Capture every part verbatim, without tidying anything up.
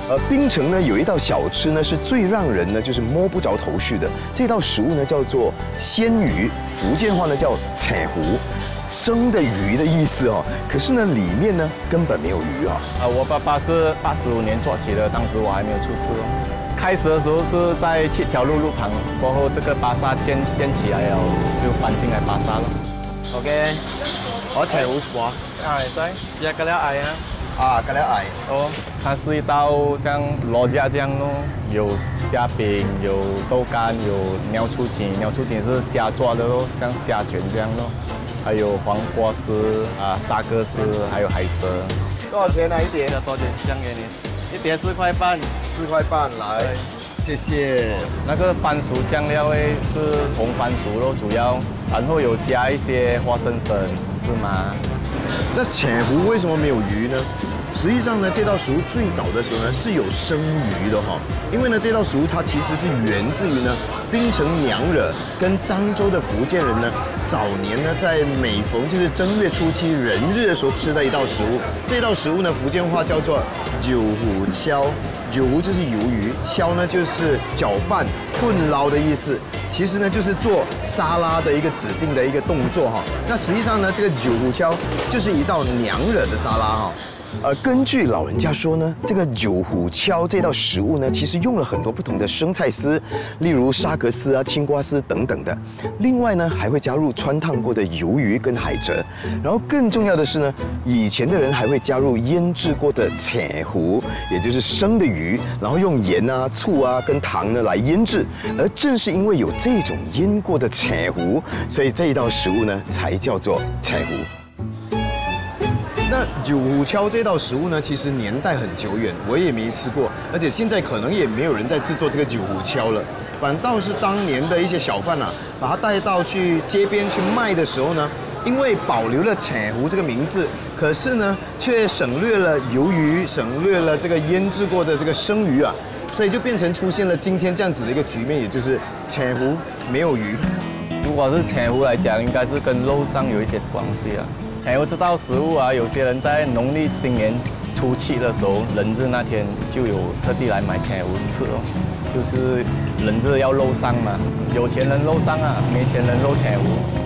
呃，槟城呢有一道小吃呢是最让人呢就是摸不着头绪的，这道食物呢叫做鲜鱼，福建话呢叫彩湖，生的鱼的意思哦。可是呢里面呢根本没有鱼啊。 啊，我爸爸是八十五年做起的，当时我还没有出世哦。开始的时候是在七条路路旁，过后这个巴萨建建起来了，就搬进来巴萨了。OK， 我彩湖什啊，是，只要个了矮啊。 啊，格了矮哦，它是一道像罗家这样咯，有虾饼，有豆干，有鸟雏锦，鸟雏锦是虾做的咯，像虾卷这样咯，还有黄瓜丝啊、沙葛丝，还有海蜇。 多少钱啊？一碟？ 要多少钱？这样给你，一碟四块半， 四块半来，谢谢。 那个番薯酱料诶是红番薯咯，主要，然后有加一些花生粉、芝麻。 那浅湖为什么没有鱼呢？ 实际上呢，这道食物最早的时候呢是有生鱼的哈，因为呢这道食物它其实是源自于呢槟城娘惹跟漳州的福建人呢早年呢在每逢就是正月初七人日的时候吃的一道食物。这道食物呢福建话叫做九湖敲，九湖就是鱿鱼，敲呢就是搅拌、混捞的意思。其实呢就是做沙拉的一个指定的一个动作哈。那实际上呢这个九湖敲就是一道娘惹的沙拉哈。 呃，根据老人家说呢，这个九湖敲这道食物呢，其实用了很多不同的生菜丝，例如沙葛丝啊、青瓜丝等等的。另外呢，还会加入穿烫过的鱿鱼跟海蜇。然后更重要的是呢，以前的人还会加入腌制过的浅湖，也就是生的鱼，然后用盐啊、醋啊跟糖呢来腌制。而正是因为有这种腌过的浅湖，所以这一道食物呢才叫做浅湖。 那九湖敲这道食物呢，其实年代很久远，我也没吃过，而且现在可能也没有人在制作这个九湖敲了。反倒是当年的一些小贩啊，把它带到去街边去卖的时候呢，因为保留了彩湖这个名字，可是呢，却省略了鱿鱼，省略了这个腌制过的这个生鱼啊，所以就变成出现了今天这样子的一个局面，也就是彩湖没有鱼。 如果是彩湖来讲，应该是跟肉上有一点关系啊。 彩湖这道食物啊，有些人在农历新年初七的时候，人日那天就有特地来买彩湖吃哦，就是人日要肉上嘛，有钱人肉上啊，没钱人肉彩湖。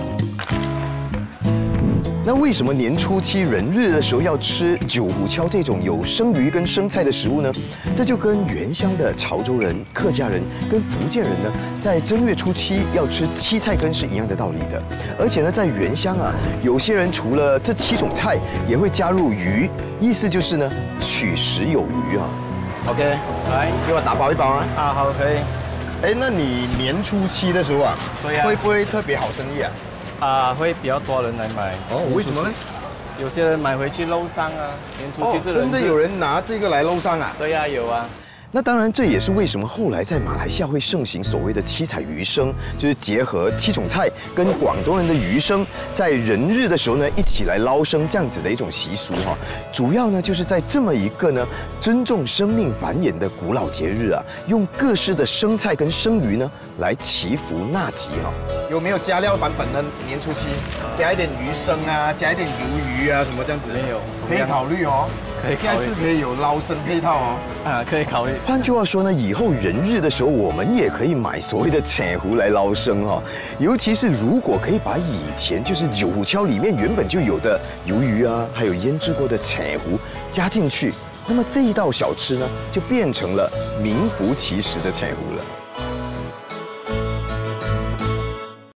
那为什么年初七人日的时候要吃九湖敲这种有生鱼跟生菜的食物呢？这就跟原乡的潮州人、客家人跟福建人呢，在正月初七要吃七菜根是一样的道理的。而且呢，在原乡啊，有些人除了这七种菜，也会加入鱼，意思就是呢，取食有余啊。OK， 来给我打包一包啊。 啊，好，可以。 哎，那你年初七的时候啊， 对啊， 会不会特别好生意啊？ 啊，会比较多人来买哦，为什么呢？ 有些人买回去肉上啊，年初七是、哦、 真的有人拿这个来肉上啊？ 对呀、啊，有啊。 那当然，这也是为什么后来在马来西亚会盛行所谓的七彩鱼生，就是结合七种菜跟广东人的鱼生，在人日的时候呢，一起来捞生这样子的一种习俗哈。主要呢，就是在这么一个呢尊重生命繁衍的古老节日啊，用各式的生菜跟生鱼呢来祈福纳吉哈。有没有加料版本的年初七？加一点鱼生啊，加一点鱿鱼啊，什么这样子？ 没有， 可以考虑哦。 可以， 下次可以有捞生配套哦。 啊，可以考虑。 换句话说呢，以后人日的时候，我们也可以买所谓的彩湖来捞生哈。尤其是如果可以把以前就是九湖敲里面原本就有的鱿鱼啊，还有腌制过的彩湖加进去，那么这一道小吃呢，就变成了名副其实的彩湖了。